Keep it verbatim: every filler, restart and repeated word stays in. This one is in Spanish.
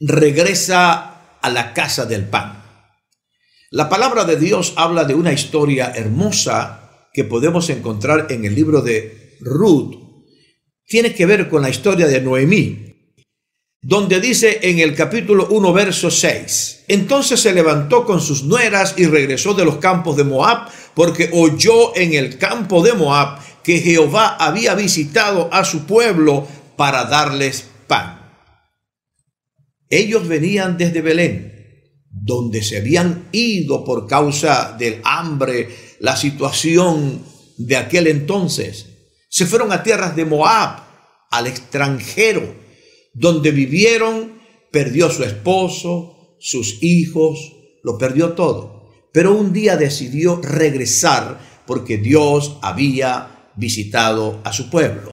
regresa a la casa del pan. La palabra de Dios habla de una historia hermosa que podemos encontrar en el libro de Ruth. Tiene que ver con la historia de Noemí, donde dice en el capítulo uno, verso seis, entonces se levantó con sus nueras y regresó de los campos de Moab, porque oyó en el campo de Moab que Jehová había visitado a su pueblo para darles pan. Ellos venían desde Belén, donde se habían ido por causa del hambre, la situación de aquel entonces. Se fueron a tierras de Moab, al extranjero, donde vivieron, perdió su esposo, sus hijos, lo perdió todo. Pero un día decidió regresar porque Dios había visitado a su pueblo.